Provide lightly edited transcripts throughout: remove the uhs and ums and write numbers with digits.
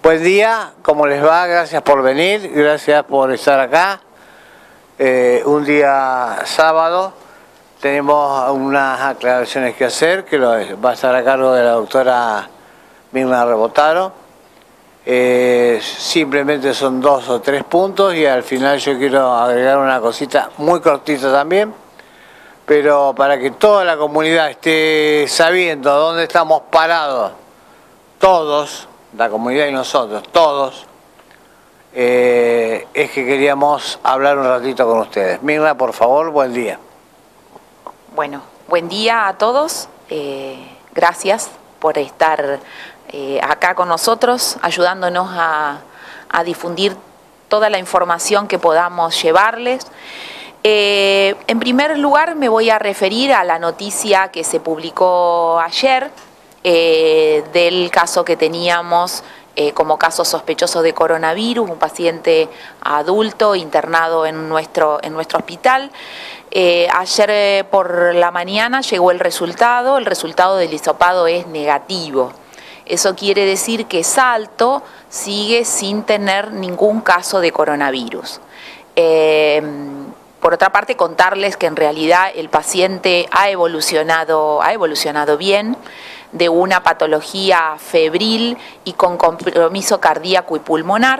Buen día, ¿cómo les va? Gracias por venir, gracias por estar acá. Un día sábado, tenemos unas aclaraciones que hacer, que va a estar a cargo de la doctora Mirna Rebotaro. Simplemente son 2 o 3 puntos y al final yo quiero agregar una cosita muy cortita también, pero para que toda la comunidad esté sabiendo dónde estamos parados, todos, la comunidad y nosotros, todos, es que queríamos hablar un ratito con ustedes. Mirna, por favor, buen día. Bueno, buen día a todos. Gracias por estar acá con nosotros, ayudándonos a difundir toda la información que podamos llevarles. En primer lugar, me voy a referir a la noticia que se publicó ayer, del caso que teníamos como caso sospechoso de coronavirus, un paciente adulto internado en nuestro hospital. Ayer por la mañana llegó el resultado del hisopado es negativo. Eso quiere decir que Salto sigue sin tener ningún caso de coronavirus. Por otra parte, contarles que en realidad el paciente ha evolucionado bien, de una patología febril y con compromiso cardíaco y pulmonar,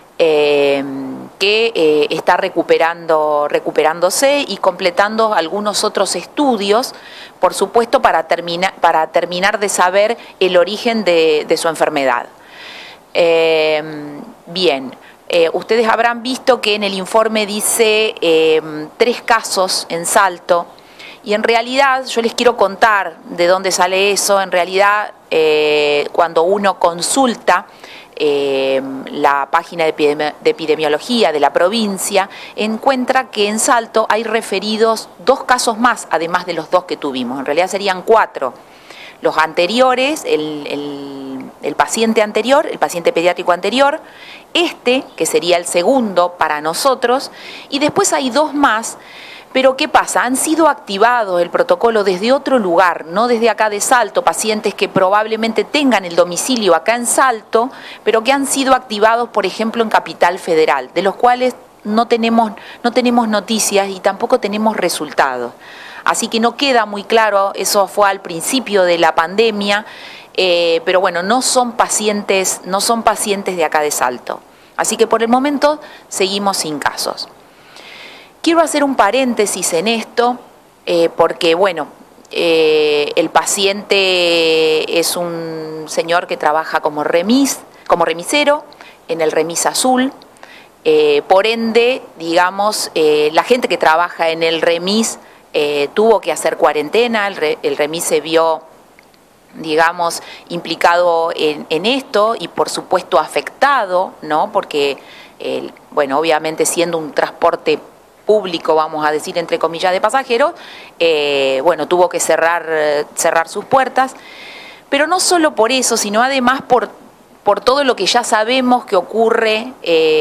que está recuperándose y completando algunos otros estudios, por supuesto, para terminar de saber el origen de su enfermedad. Bien. Ustedes habrán visto que en el informe dice 3 casos en Salto, y en realidad yo les quiero contar de dónde sale eso. En realidad, cuando uno consulta la página de epidemiología de la provincia, encuentra que en Salto hay referidos 2 casos más, además de los 2 que tuvimos. En realidad serían 4. Los anteriores, el paciente anterior, el paciente pediátrico anterior, que sería el segundo para nosotros, y después hay 2 más. Pero ¿qué pasa? Han sido activados el protocolo desde otro lugar, no desde acá de Salto, pacientes que probablemente tengan el domicilio acá en Salto, pero que han sido activados, por ejemplo, en Capital Federal, de los cuales no tenemos noticias y tampoco tenemos resultados. Así que no queda muy claro, eso fue al principio de la pandemia, pero bueno, no son pacientes de acá de Salto. Así que por el momento seguimos sin casos. Quiero hacer un paréntesis en esto, porque bueno, el paciente es un señor que trabaja como remisero en el remis azul. Por ende, digamos, la gente que trabaja en el remis tuvo que hacer cuarentena. El remis se vio, digamos, implicado en esto y por supuesto afectado, ¿no? Porque, bueno, obviamente siendo un transporte público, vamos a decir entre comillas, de pasajeros, bueno, tuvo que cerrar sus puertas, pero no solo por eso, sino además por todo lo que ya sabemos que ocurre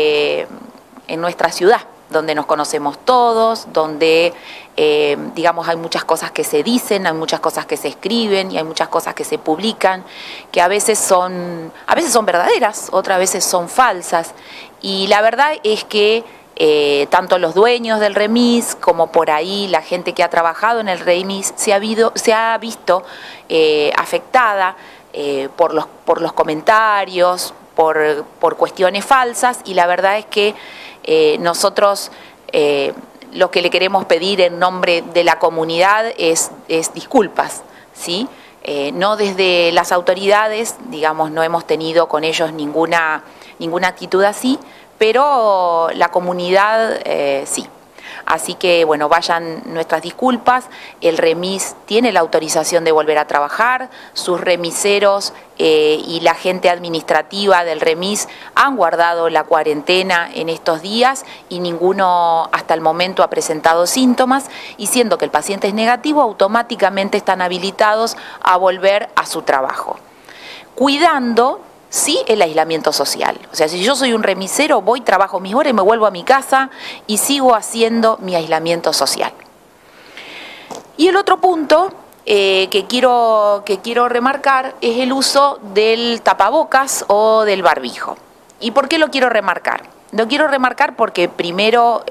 en nuestra ciudad, donde nos conocemos todos, donde, digamos, hay muchas cosas que se dicen, hay muchas cosas que se escriben y hay muchas cosas que se publican, que a veces son verdaderas, otras veces son falsas, y la verdad es que tanto los dueños del remis como por ahí la gente que ha trabajado en el remis se ha visto afectada por los comentarios, por cuestiones falsas, y la verdad es que nosotros lo que le queremos pedir en nombre de la comunidad es disculpas, ¿sí? No desde las autoridades, digamos, no hemos tenido con ellos ninguna actitud así, pero la comunidad sí. Así que, bueno, vayan nuestras disculpas. El remis tiene la autorización de volver a trabajar, sus remiseros y la gente administrativa del remis han guardado la cuarentena en estos días y ninguno hasta el momento ha presentado síntomas, y siendo que el paciente es negativo, automáticamente están habilitados a volver a su trabajo, cuidando sí el aislamiento social. O sea, si yo soy un remisero, voy, trabajo mis horas y me vuelvo a mi casa y sigo haciendo mi aislamiento social. Y el otro punto que quiero remarcar es el uso del tapabocas o del barbijo. ¿Y por qué lo quiero remarcar? Lo quiero remarcar porque primero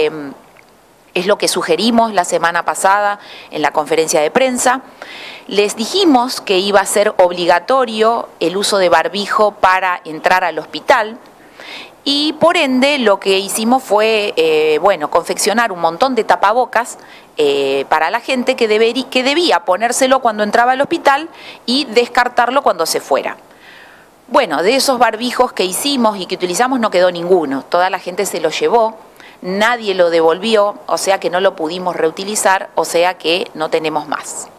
es lo que sugerimos la semana pasada en la conferencia de prensa. Les dijimos que iba a ser obligatorio el uso de barbijo para entrar al hospital y por ende lo que hicimos fue confeccionar un montón de tapabocas para la gente que debía ponérselo cuando entraba al hospital y descartarlo cuando se fuera. Bueno, de esos barbijos que hicimos y que utilizamos no quedó ninguno, toda la gente se lo llevó, nadie lo devolvió, o sea que no lo pudimos reutilizar, o sea que no tenemos más.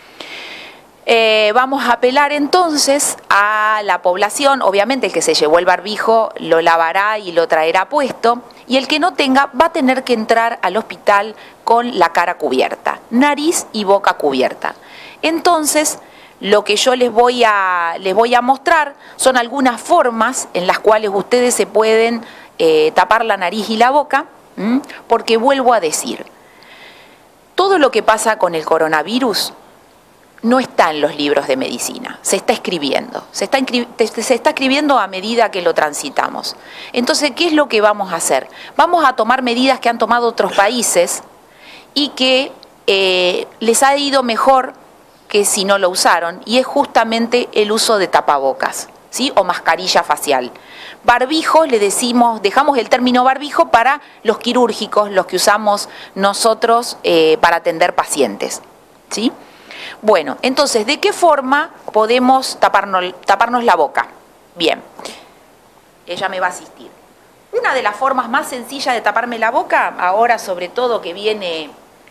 Vamos a apelar entonces a la población, obviamente el que se llevó el barbijo lo lavará y lo traerá puesto, y el que no tenga va a tener que entrar al hospital con la cara cubierta, nariz y boca cubierta. Entonces, lo que yo les voy a mostrar son algunas formas en las cuales ustedes se pueden tapar la nariz y la boca, porque vuelvo a decir, todo lo que pasa con el coronavirus no está en los libros de medicina, se está escribiendo, se está escribiendo a medida que lo transitamos. Entonces, ¿qué es lo que vamos a hacer? Vamos a tomar medidas que han tomado otros países y que les ha ido mejor que si no lo usaron, y es justamente el uso de tapabocas, ¿sí? O mascarilla facial. Barbijos, le decimos, dejamos el término barbijo para los quirúrgicos, los que usamos nosotros para atender pacientes, ¿sí? Bueno, entonces, ¿de qué forma podemos taparnos la boca? Bien, ella me va a asistir. Una de las formas más sencillas de taparme la boca, ahora sobre todo que viene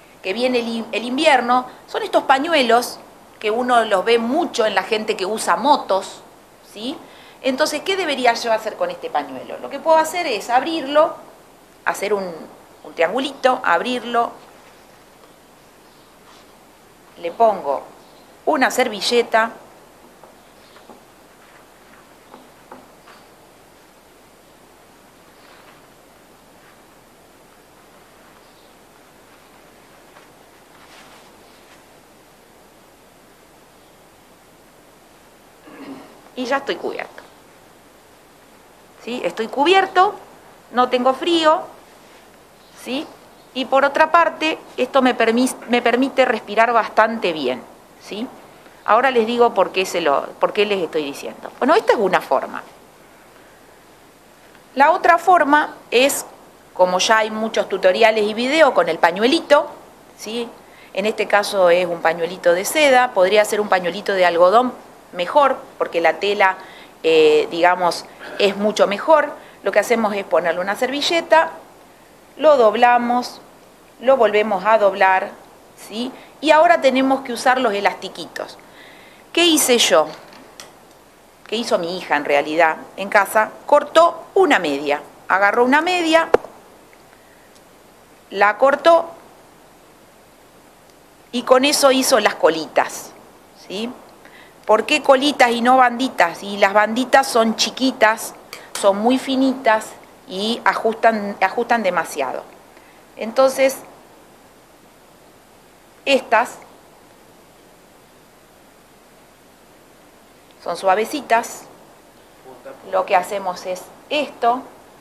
el invierno, son estos pañuelos que uno los ve mucho en la gente que usa motos, ¿sí? Entonces, ¿qué debería yo hacer con este pañuelo? Lo que puedo hacer es abrirlo, hacer un triangulito, abrirlo, le pongo una servilleta, y ya estoy cubierto. ¿Sí? Estoy cubierto, no tengo frío, ¿sí? Y por otra parte, esto me permite respirar bastante bien, ¿sí? Ahora les digo por qué les estoy diciendo. Bueno, esta es una forma. La otra forma es, como ya hay muchos tutoriales y videos, con el pañuelito, ¿sí? En este caso es un pañuelito de seda, podría ser un pañuelito de algodón mejor, porque la tela, digamos, es mucho mejor. Lo que hacemos es ponerle una servilleta, lo doblamos, lo volvemos a doblar, ¿sí? Y ahora tenemos que usar los elastiquitos. ¿Qué hice yo? ¿Qué hizo mi hija en realidad en casa? Cortó una media, agarró una media, la cortó y con eso hizo las colitas, ¿sí? ¿Por qué colitas y no banditas? Y las banditas son chiquitas, son muy finitas y ajustan demasiado. Entonces, estas son suavecitas. Lo que hacemos es esto.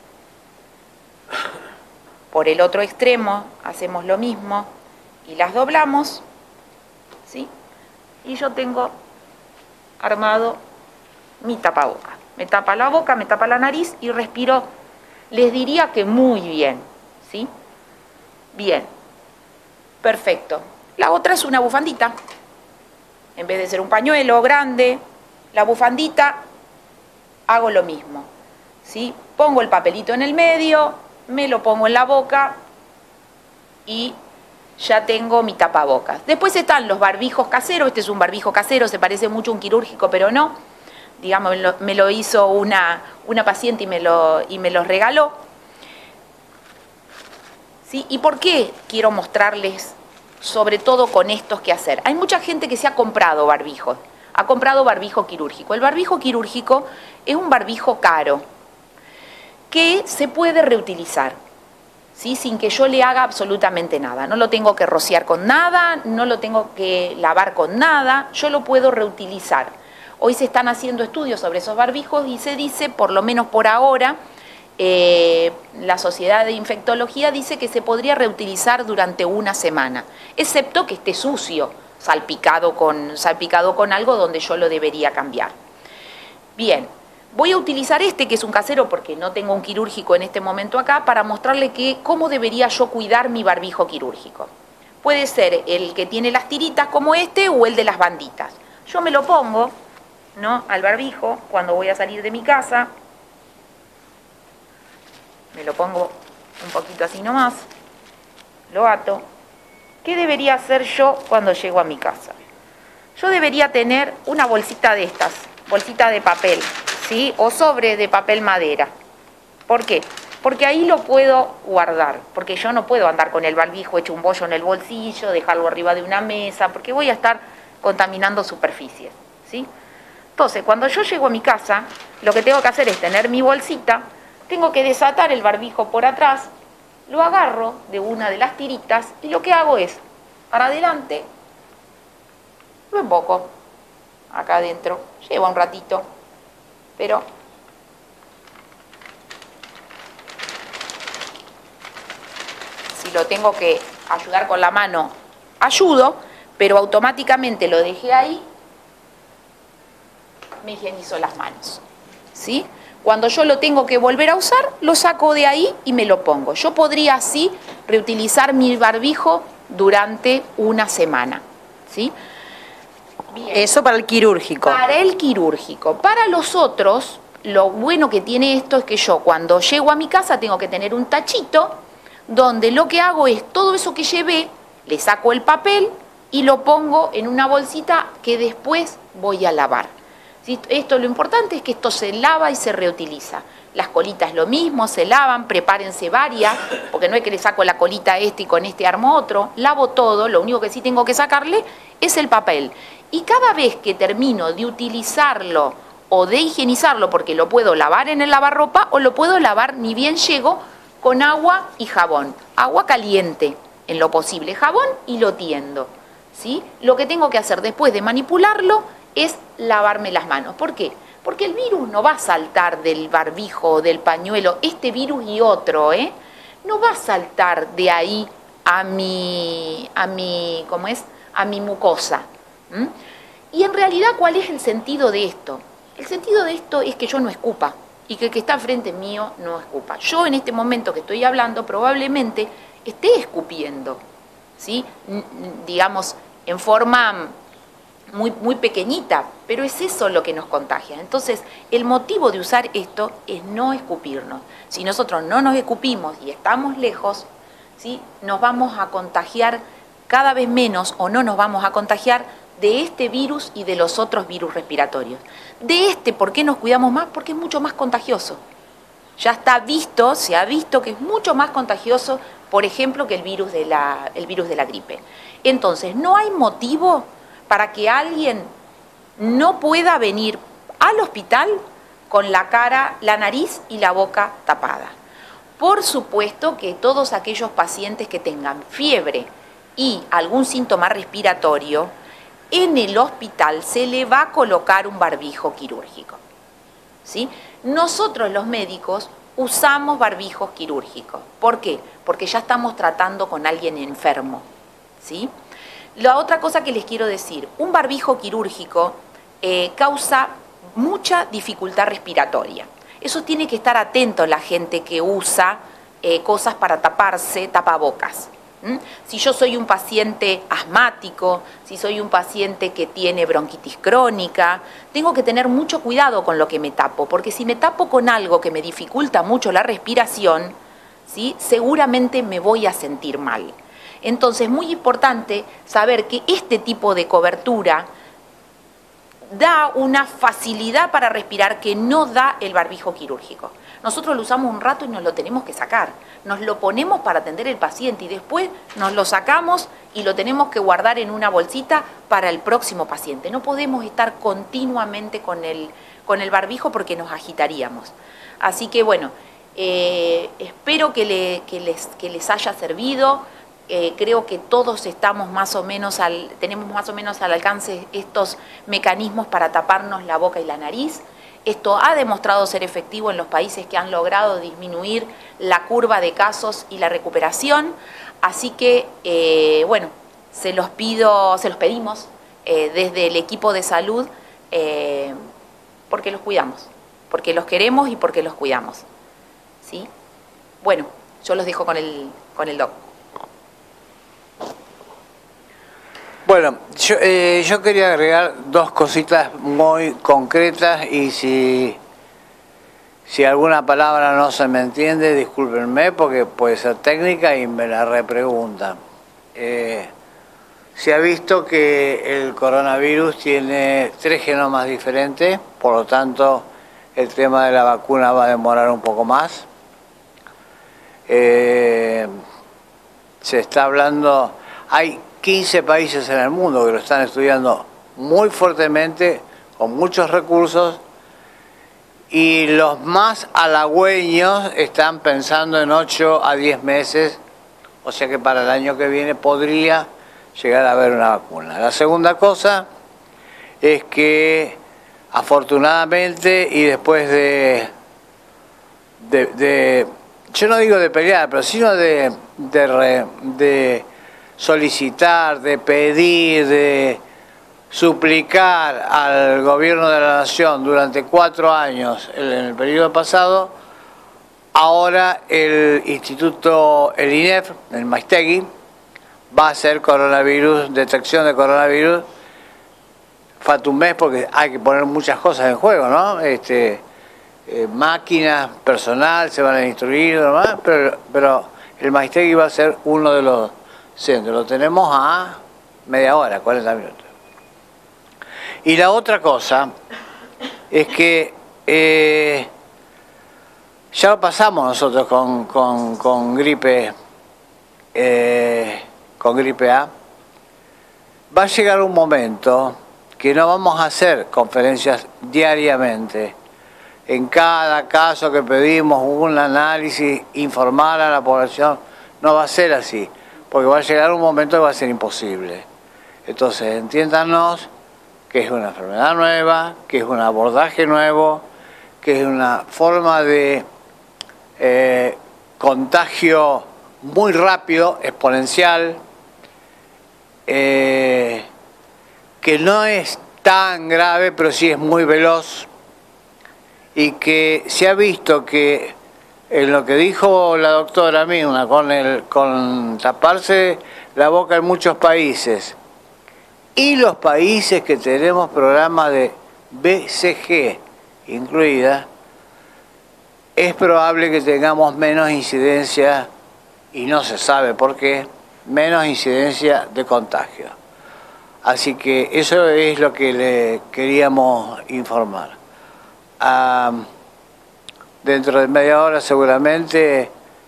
Por el otro extremo hacemos lo mismo y las doblamos, ¿sí? Y yo tengo armado mi tapaboca. Me tapa la boca, me tapa la nariz y respiro, les diría que muy bien, ¿sí? Bien, perfecto. La otra es una bufandita. En vez de ser un pañuelo grande, la bufandita, hago lo mismo, ¿sí? Pongo el papelito en el medio, me lo pongo en la boca y ya tengo mi tapabocas. Después están los barbijos caseros. Este es un barbijo casero, se parece mucho a un quirúrgico, pero no. Digamos, me lo hizo una paciente y me lo regaló. ¿Sí? ¿Y por qué quiero mostrarles, sobre todo con estos, qué hacer? Hay mucha gente que se ha comprado barbijos, ha comprado barbijo quirúrgico. El barbijo quirúrgico es un barbijo caro que se puede reutilizar. ¿sí? Sin que yo le haga absolutamente nada. No lo tengo que rociar con nada, no lo tengo que lavar con nada, yo lo puedo reutilizar. Hoy se están haciendo estudios sobre esos barbijos y se dice, por lo menos por ahora, la Sociedad de Infectología dice que se podría reutilizar durante una semana, excepto que esté sucio, salpicado con algo donde yo lo debería cambiar. Bien, voy a utilizar este, que es un casero porque no tengo un quirúrgico en este momento acá, para mostrarle cómo debería yo cuidar mi barbijo quirúrgico. Puede ser el que tiene las tiritas como este o el de las banditas. Yo me lo pongo, ¿no?, al barbijo cuando voy a salir de mi casa. Me lo pongo un poquito así nomás, lo ato. ¿Qué debería hacer yo cuando llego a mi casa? Yo debería tener una bolsita de estas, bolsita de papel, ¿sí? O sobre de papel madera. ¿Por qué? Porque ahí lo puedo guardar, porque yo no puedo andar con el barbijo hecho un bollo en el bolsillo, dejarlo arriba de una mesa, porque voy a estar contaminando superficies, ¿sí? Entonces, cuando yo llego a mi casa, lo que tengo que hacer es tener mi bolsita. Tengo que desatar el barbijo por atrás, lo agarro de una de las tiritas y lo que hago es, para adelante, lo emboco acá adentro. Lleva un ratito, pero si lo tengo que ayudar con la mano, ayudo, pero automáticamente lo dejé ahí, me higienizo las manos, ¿sí? Cuando yo lo tengo que volver a usar, lo saco de ahí y me lo pongo. Yo podría así reutilizar mi barbijo durante una semana, ¿sí? Bien. Eso para el quirúrgico. Para el quirúrgico. Para los otros, lo bueno que tiene esto es que yo cuando llego a mi casa tengo que tener un tachito donde lo que hago es todo eso que llevé, le saco el papel y lo pongo en una bolsita que después voy a lavar. Esto, lo importante es que esto se lava y se reutiliza. Las colitas lo mismo, se lavan, prepárense varias, porque no es que le saco la colita a este y con este armo otro. Lavo todo, lo único que sí tengo que sacarle es el papel. Y cada vez que termino de utilizarlo o de higienizarlo, porque lo puedo lavar en el lavarropa o lo puedo lavar ni bien llego con agua y jabón. Agua caliente en lo posible, jabón y lo tiendo, ¿sí? Lo que tengo que hacer después de manipularlo es lavarme las manos. ¿Por qué? Porque el virus no va a saltar del barbijo o del pañuelo, este virus y otro, no va a saltar de ahí a mi mucosa. Y en realidad, ¿cuál es el sentido de esto? El sentido de esto es que yo no escupa y que el que está frente mío no escupa. Yo en este momento que estoy hablando probablemente esté escupiendo, ¿sí? Digamos, en forma muy pequeñita, pero es eso lo que nos contagia. Entonces, el motivo de usar esto es no escupirnos. Si nosotros no nos escupimos y estamos lejos, ¿sí?, nos vamos a contagiar cada vez menos o no nos vamos a contagiar de este virus y de los otros virus respiratorios. De este, ¿por qué nos cuidamos más? Porque es mucho más contagioso. Ya está visto, se ha visto que es mucho más contagioso, por ejemplo, que el virus de la gripe. Entonces, no hay motivo para que alguien no pueda venir al hospital con la cara, la nariz y la boca tapada. Por supuesto que todos aquellos pacientes que tengan fiebre y algún síntoma respiratorio, en el hospital se le va a colocar un barbijo quirúrgico, ¿sí? Nosotros los médicos usamos barbijos quirúrgicos. ¿Por qué? Porque ya estamos tratando con alguien enfermo, ¿sí? La otra cosa que les quiero decir, un barbijo quirúrgico causa mucha dificultad respiratoria. Eso tiene que estar atento la gente que usa cosas para taparse, tapabocas. Si yo soy un paciente asmático, si soy un paciente que tiene bronquitis crónica, tengo que tener mucho cuidado con lo que me tapo, porque si me tapo con algo que me dificulta mucho la respiración, ¿sí?, seguramente me voy a sentir mal. Entonces, muy importante saber que este tipo de cobertura da una facilidad para respirar que no da el barbijo quirúrgico. Nosotros lo usamos un rato y nos lo tenemos que sacar. Nos lo ponemos para atender al paciente y después nos lo sacamos y lo tenemos que guardar en una bolsita para el próximo paciente. No podemos estar continuamente con el barbijo porque nos agitaríamos. Así que bueno, Espero que les haya servido. Creo que todos estamos tenemos más o menos al alcance estos mecanismos para taparnos la boca y la nariz. Esto ha demostrado ser efectivo en los países que han logrado disminuir la curva de casos y la recuperación. Así que, bueno, se los pedimos desde el equipo de salud, porque los cuidamos, porque los queremos y porque los cuidamos. ¿Sí? Bueno, yo los dejo con el doc. Bueno, yo quería agregar dos cositas muy concretas y si alguna palabra no se me entiende, discúlpenme porque puede ser técnica y me la repreguntan. Se ha visto que el coronavirus tiene 3 genomas diferentes, por lo tanto el tema de la vacuna va a demorar un poco más. Se está hablando, hay 15 países en el mundo que lo están estudiando muy fuertemente, con muchos recursos, y los más halagüeños están pensando en 8 a 10 meses, o sea que para el año que viene podría llegar a haber una vacuna. La segunda cosa es que afortunadamente y después de yo no digo de pelear, pero sino de solicitar, de pedir, de suplicar al gobierno de la nación durante 4 años en el periodo pasado, ahora el instituto, el INEF, el Maistegui, va a hacer detección de coronavirus. Falta un mes porque hay que poner muchas cosas en juego, ¿no? Máquinas, personal, se van a instruir, demás, pero el Maistegui va a ser uno de los centros. Lo tenemos a media hora, 40 minutos. Y la otra cosa es que ya lo pasamos nosotros con gripe A. Va a llegar un momento que no vamos a hacer conferencias diariamente. En cada caso que pedimos un análisis, informar a la población, no va a ser así, porque va a llegar un momento que va a ser imposible. Entonces, entiéndanos que es una enfermedad nueva, que es un abordaje nuevo, que es una forma de contagio muy rápido, exponencial, que no es tan grave, pero sí es muy veloz, y que se ha visto que en lo que dijo la doctora misma, con taparse la boca en muchos países, y los países que tenemos programas de BCG incluida, es probable que tengamos menos incidencia, y no se sabe por qué, menos incidencia de contagio. Así que eso es lo que le queríamos informar. Dentro de media hora seguramente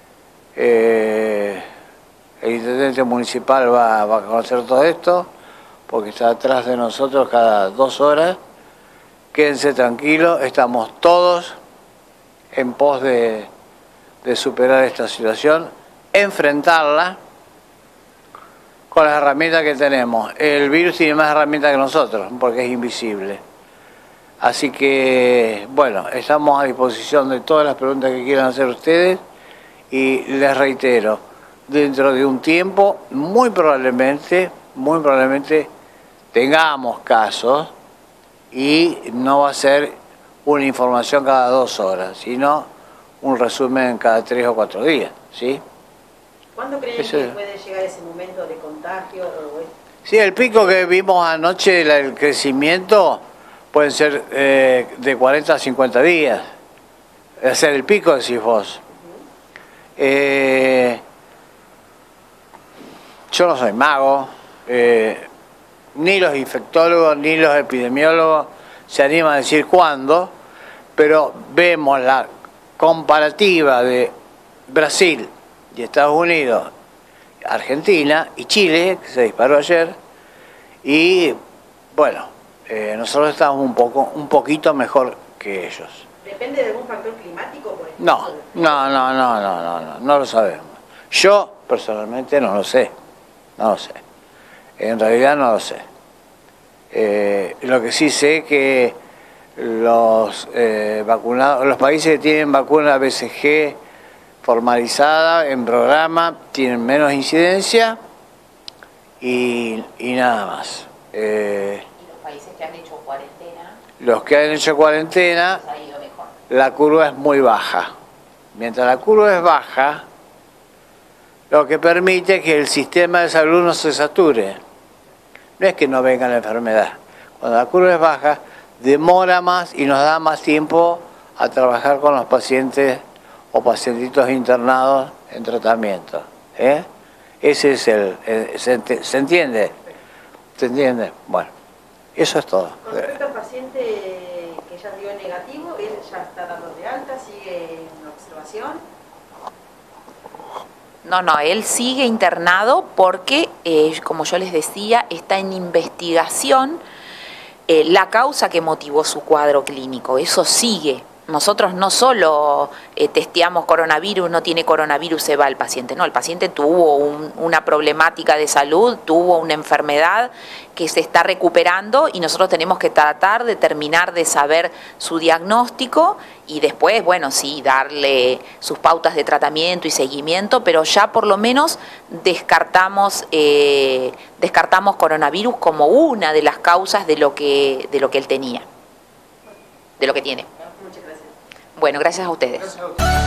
el intendente municipal va a conocer todo esto, porque está atrás de nosotros cada 2 horas. Quédense tranquilos, estamos todos en pos de superar esta situación, enfrentarla con las herramientas que tenemos. El virus tiene más herramientas que nosotros, porque es invisible. Así que, bueno, estamos a disposición de todas las preguntas que quieran hacer ustedes, y les reitero, dentro de un tiempo, muy probablemente tengamos casos, y no va a ser una información cada 2 horas, sino un resumen cada 3 o 4 días, ¿sí? ¿Cuándo creen que puede llegar ese momento de contagio? Sí, el pico que vimos anoche, el crecimiento, pueden ser de 40 a 50 días. Es el pico, decís vos. Yo no soy mago, ni los infectólogos ni los epidemiólogos se animan a decir cuándo, pero vemos la comparativa de Brasil y Estados Unidos, Argentina y Chile, que se disparó ayer, y bueno, nosotros estamos un poquito mejor que ellos. ¿Depende de algún factor climático, por ejemplo? No lo sabemos. Yo personalmente no lo sé, en realidad no lo sé. Lo que sí sé es que los vacunados, los países que tienen vacuna BCG formalizada en programa tienen menos incidencia y nada más. ¿Y los países que han hecho cuarentena? Los que han hecho cuarentena, Ha ido mejor. la curva es muy baja. Mientras la curva es baja, lo que permite que el sistema de salud no se sature. No es que no venga la enfermedad. Cuando la curva es baja, demora más y nos da más tiempo a trabajar con los pacientes o pacientitos internados en tratamiento. Ese es ¿se entiende? ¿Se entiende? Bueno, eso es todo. Con respecto al paciente que ya dio negativo, él ya está dando de alta, sigue en observación. No, él sigue internado porque, como yo les decía, está en investigación la causa que motivó su cuadro clínico. Eso sigue. Nosotros no solo testeamos coronavirus, no tiene coronavirus, se va el paciente. No, el paciente tuvo una problemática de salud, tuvo una enfermedad que se está recuperando y nosotros tenemos que tratar de terminar de saber su diagnóstico y después, bueno, sí, darle sus pautas de tratamiento y seguimiento, pero ya por lo menos descartamos coronavirus como una de las causas de lo que él tenía, de lo que tiene. Muchas gracias. Bueno, gracias a ustedes. Gracias a ustedes.